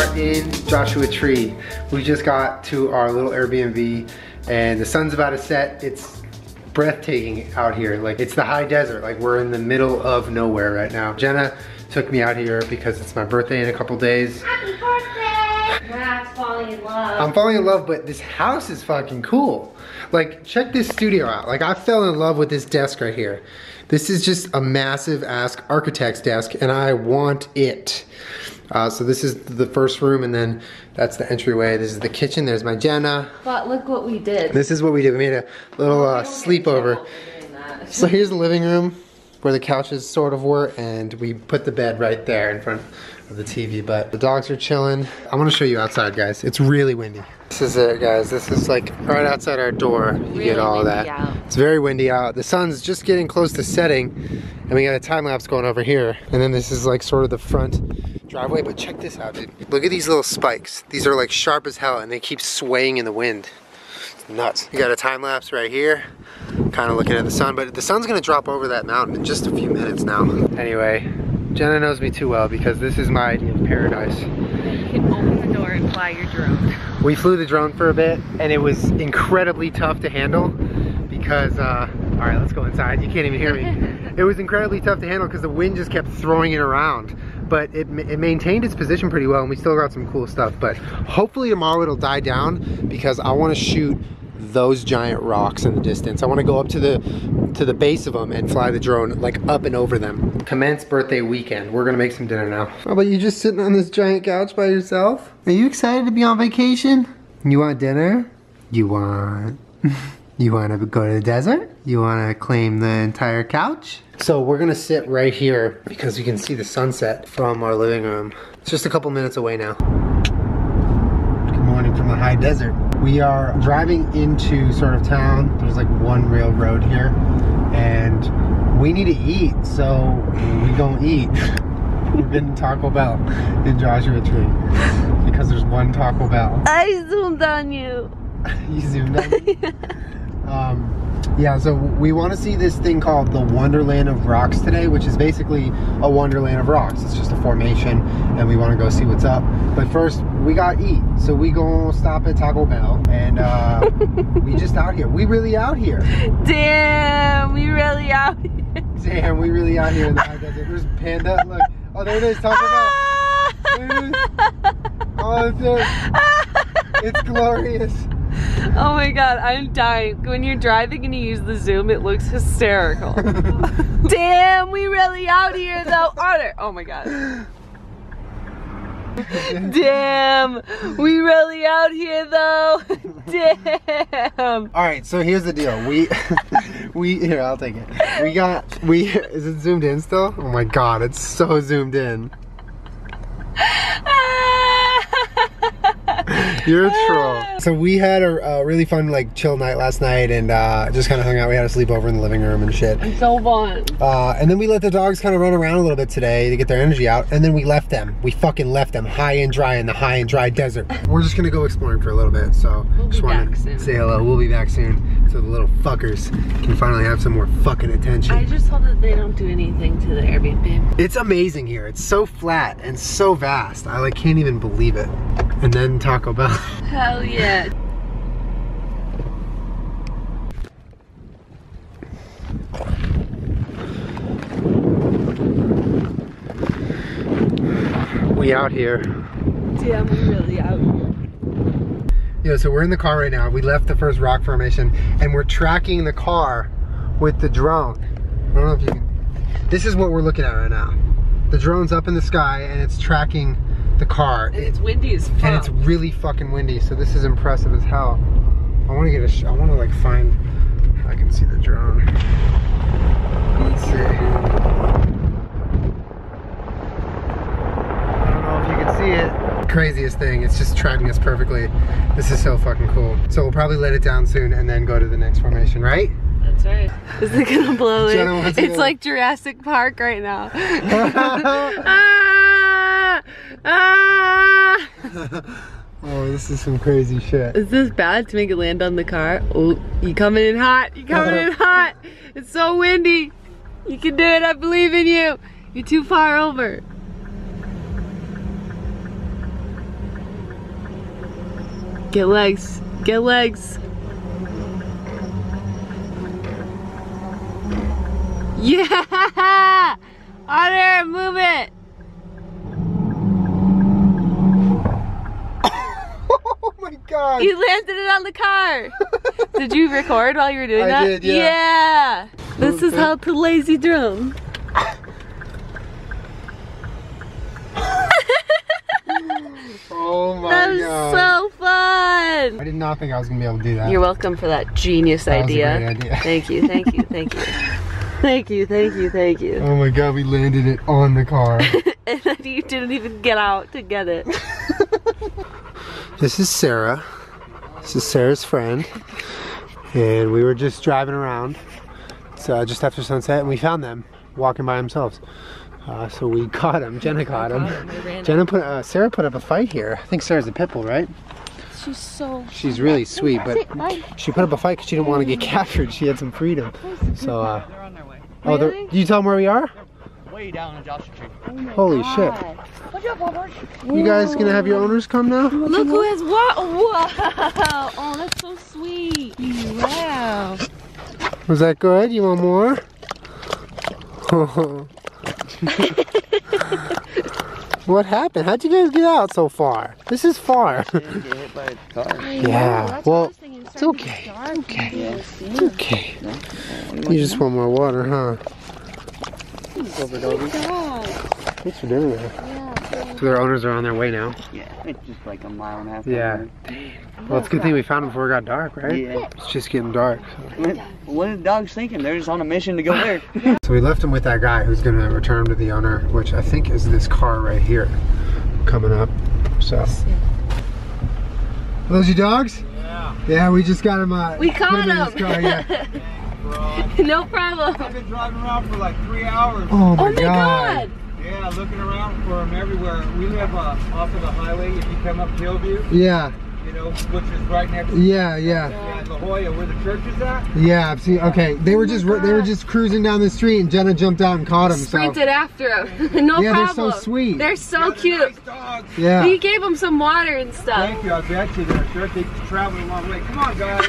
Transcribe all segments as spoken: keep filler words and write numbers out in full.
are in Joshua Tree. We just got to our little Airbnb and the sun's about to set. It's breathtaking out here. Like, it's the high desert. Like, we're in the middle of nowhere right now. Jenna took me out here because it's my birthday in a couple days. Happy birthday! Matt's falling in love. I'm falling in love, but this house is fucking cool. Like, check this studio out. Like, I fell in love with this desk right here. This is just a massive ass architect's desk, and I want it. Uh, so this is the first room, and then that's the entryway. This is the kitchen. There's my Jenna. But look what we did. This is what we did. We made a little uh, sleepover. So here's the living room where the couches sort of were, and we put the bed right there in front of the T V. But the dogs are chilling. I want to show you outside, guys. It's really windy. This is it, guys. This is like right outside our door. You really get all of that. Out. It's very windy out. The sun's just getting close to setting, and we got a time lapse going over here. And then this is like sort of the front driveway. But check this out, dude. Look at these little spikes. These are like sharp as hell, and they keep swaying in the wind. It's nuts. You got a time lapse right here, kind of looking at the sun. But the sun's gonna drop over that mountain in just a few minutes now. Anyway, Jenna knows me too well because this is my idea of paradise. You can open the door and fly your drone. We flew the drone for a bit, and it was incredibly tough to handle because, uh, all right, let's go inside. You can't even hear me. It was incredibly tough to handle because the wind just kept throwing it around. But it, it maintained its position pretty well, and we still got some cool stuff. But hopefully tomorrow it'll die down because I want to shoot those giant rocks in the distance. I want to go up to the to the base of them and fly the drone like up and over them. Commence birthday weekend. We're gonna make some dinner now. How about you just sitting on this giant couch by yourself? Are you excited to be on vacation? You want dinner? You want you want to go to the desert? You want to claim the entire couch? So we're gonna sit right here because you can see the sunset from our living room. It's just a couple minutes away now. Good morning from the high desert. We are driving into sort of town. There's like one real road here, and we need to eat, so we gonna eat. We're getting Taco Bell in Joshua Tree because there's one Taco Bell. I zoomed on you. You zoomed on me? um, yeah, so we want to see this thing called the Wonderland of Rocks today, which is basically a Wonderland of Rocks. It's just a formation, and we want to go see what's up. But first, we got to eat. So we gonna stop at Taco Bell, and uh, we just out here. We really out here. Damn, we really out here. Damn, we really out here in the high desert. There's Panda. Look. Oh, there it is. Taco Bell. There it is. Oh, it's it. It's glorious. Oh my god, I'm dying. When you're driving and you use the zoom, it looks hysterical. Damn, we really out here though. Otter. Oh my god. Damn, we really out here though. Damn. All right, so here's the deal. We, we here, I'll take it. We got, we, is it zoomed in still? Oh my god, it's so zoomed in. You're a troll. So we had a, a really fun, like, chill night last night, and uh, just kind of hung out. We had a sleepover in the living room and shit. It's so fun. Uh, and then we let the dogs kind of run around a little bit today to get their energy out, and then we left them. We fucking left them high and dry in the high and dry desert. We're just gonna go exploring for a little bit, so we'll just want to say hello. We'll be back soon, so the little fuckers can finally have some more fucking attention. I just hope that they don't do anything to the Airbnb. It's amazing here. It's so flat and so vast. I like can't even believe it. And then Taco Bell. Hell yeah. We out here. Damn, we really out here. Yeah, so we're in the car right now. We left the first rock formation and we're tracking the car with the drone. I don't know if you can. This is what we're looking at right now. The drone's up in the sky and it's tracking the car. And it's windy as fuck. And it's really fucking windy, so this is impressive as hell. I want to get a sh I want to like find if I can see the drone. Let's see. I don't know if you can see it. Craziest thing, it's just tracking us perfectly. This is so fucking cool. So we'll probably let it down soon and then go to the next formation, right? That's right. Is it gonna blow it? It's go. Like Jurassic Park right now. ah! Ah! Oh, this is some crazy shit. Is this bad to make it land on the car? Oh, you coming in hot. You coming in hot. It's so windy. You can do it. I believe in you. You're too far over. Get legs. Get legs. Yeah! Otter, move it! Oh my god! You landed it on the car! Did you record while you were doing I that? I did, yeah. Yeah! This is how to lazy drone. Oh my That was god. so fun! I did not think I was gonna be able to do that. You're welcome for that genius That was a idea. great idea. Thank you, thank you, thank you. Thank you, thank you, thank you. Oh my god, we landed it on the car. And then you didn't even get out to get it. This is Sarah. This is Sarah's friend. And we were just driving around. So just after sunset, and we found them walking by themselves. Uh, so we caught them. Jenna caught them. Jenna put, uh, Sarah put up a fight here. I think Sarah's a pit bull, right? She's so... She's really sweet, but she put up a fight because she didn't want to get captured. She had some freedom. So, uh, They're on their way. oh, they're- Really? do you tell them where we are? Way down in Joshua Tree. Holy shit. You guys gonna have your owners come now? Look who has what? Wow! Oh, that's so sweet. Wow. Was that good? You want more? What happened? How'd you guys get out so far? This is far. Didn't get hit by a car. Yeah, well, it's okay. It's okay. It's okay. You just want more water, huh? Over Dobie. Thanks for doing that. So their owners are on their way now. Yeah, it's just like a mile and a half. Yeah. down Well, it's a good thing we found them before it got dark, right? Yeah. It's just getting dark. So. there. What are the dogs thinking? They're just on a mission to go there. So we left them with that guy who's gonna return them to the owner, which I think is this car right here coming up. So. Are those your dogs? Yeah. Yeah, we just got them. Uh, We put caught 'em in this them. car, yeah. No problem. I've been driving around for like three hours. Oh my, Oh my god. Yeah, looking around for them everywhere. We live uh, off of the highway. If you come up Hillview, Yeah, you know, which is right next to yeah, yeah, yeah, La Jolla, where the church is at. yeah. I've seen. Okay, they were just they were just cruising down the street, and Jenna jumped out and caught them. So. Sprinted after him. No Yeah, they're problem. so sweet. They're so Yeah, they're cute. Nice dogs. Yeah. He gave them some water and stuff. Thank you. I bet you they're sure they travel a long way. Come on, guys.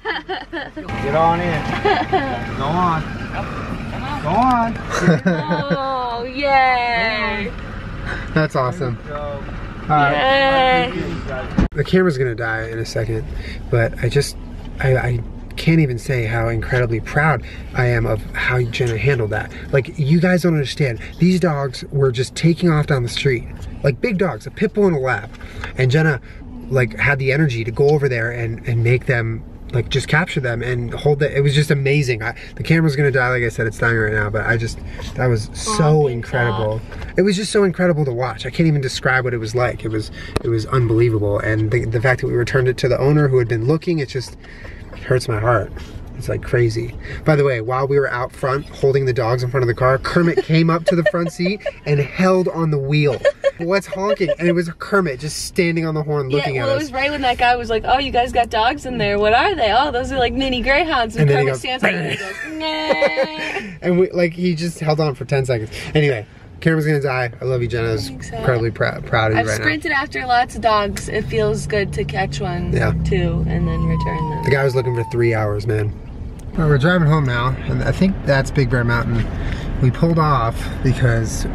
Get on in. Go on. Go on. Oh, yay. That's awesome. So, All right. Yay. The camera's gonna die in a second, but I just, I, I can't even say how incredibly proud I am of how Jenna handled that. Like, you guys don't understand. These dogs were just taking off down the street. Like big dogs, a pit bull and a lab. And Jenna, like, had the energy to go over there and, and make them, like, just capture them and hold that. It was just amazing. I, the camera's gonna die, like I said, it's dying right now, but I just, that was so incredible. It was just so incredible to watch. I can't even describe what it was like. It was, it was unbelievable. And the, the fact that we returned it to the owner who had been looking, it just it hurts my heart. It's like crazy. By the way, while we were out front holding the dogs in front of the car, Kermit came up to the front seat and held on the wheel. What's honking? And it was Kermit just standing on the horn looking Yeah, well, at it us. was right when that guy was like, "Oh, you guys got dogs in there. What are they? Oh, those are like mini greyhounds." And, And then he Kermit goes, stands there and he goes, "Nah." And we, like, he just held on for ten seconds. Anyway, camera's gonna die. I love you, Jenna. I was Thanks, Al. incredibly proud, proud of you I've right sprinted after lots of dogs. It feels good to catch one, Yeah. too, and then return now. them. The guy was looking for three hours, man. Well, we're driving home now, and I think that's Big Bear Mountain. We pulled off because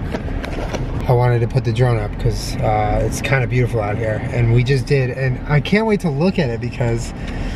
I wanted to put the drone up because uh, it's kind of beautiful out here, and we just did. And I can't wait to look at it because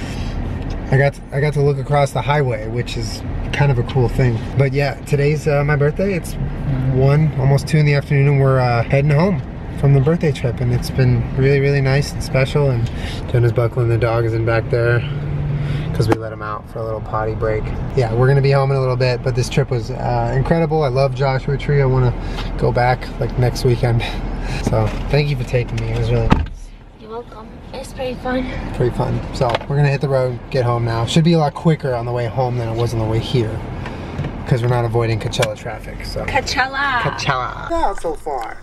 I got to, I got to look across the highway, which is kind of a cool thing. But yeah, today's uh, my birthday. It's one, almost two in the afternoon, and we're uh, heading home from the birthday trip, and it's been really, really nice and special. And Jenna's buckling the dog is in back there because we let him out for a little potty break. Yeah, we're gonna be home in a little bit, but this trip was uh, incredible. I love Joshua Tree. I want to go back like next weekend. So thank you for taking me. It was really nice. You're welcome. It's pretty fun. Pretty fun. So we're gonna hit the road, get home now. Should be a lot quicker on the way home than it was on the way here because we're not avoiding Coachella traffic. So Coachella. Coachella. Not so far.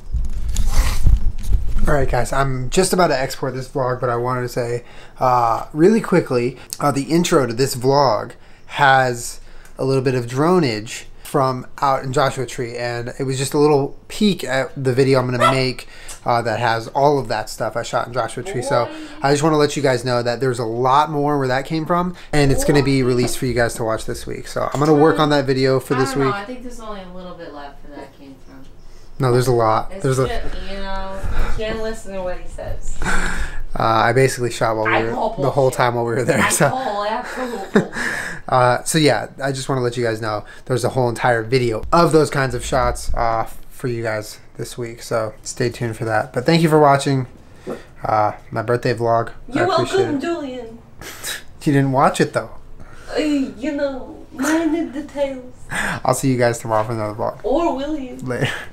All right, guys, I'm just about to export this vlog, but I wanted to say uh, really quickly, uh, the intro to this vlog has a little bit of dronage from out in Joshua Tree, and it was just a little peek at the video I'm gonna make uh, that has all of that stuff I shot in Joshua Tree. So I just want to let you guys know that there's a lot more where that came from, and it's gonna be released for you guys to watch this week. So I'm gonna work on that video for this I don't know, week. I think there's only a little bit left where that came from. No, there's a lot. It's There's just, a. you know, you can't listen to what he says. Uh, I basically shot while we I were call the whole bullshit. time while we were there. I So. call absolute bullshit. Uh, so yeah, I just want to let you guys know there's a whole entire video of those kinds of shots uh, for you guys this week. So stay tuned for that. But thank you for watching uh, my birthday vlog. You're I appreciate welcome, it. Julian. You didn't watch it though. Uh, you know, minor details. I'll see you guys tomorrow for another vlog. Or will you? Later.